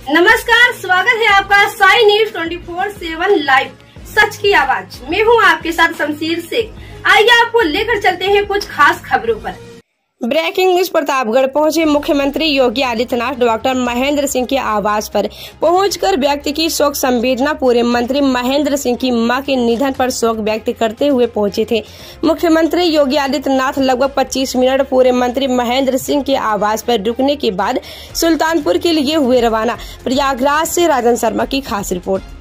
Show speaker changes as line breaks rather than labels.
नमस्कार, स्वागत है आपका साई न्यूज 24/7 लाइव सच की आवाज। मैं हूं आपके साथ शमशीर शेख। आइए आपको लेकर चलते हैं कुछ खास खबरों पर। Breaking news. प्रतापगढ़ पहुंचे मुख्यमंत्री योगी आदित्यनाथ डॉक्टर महेंद्र सिंह के आवास पर पहुंचकर व्यक्त की शोक संवेदना। पूर्व मंत्री महेंद्र सिंह की मां के निधन पर शोक व्यक्त करते हुए पहुंचे थे। मुख्यमंत्री योगी आदित्यनाथ लगभग 25 मिनट पूर्व मंत्री महेंद्र सिंह के आवास पर रुकने के बाद सुल्तानपुर के लिए हुए रवाना। प्रयागराज से राजन शर्मा की खास रिपोर्ट।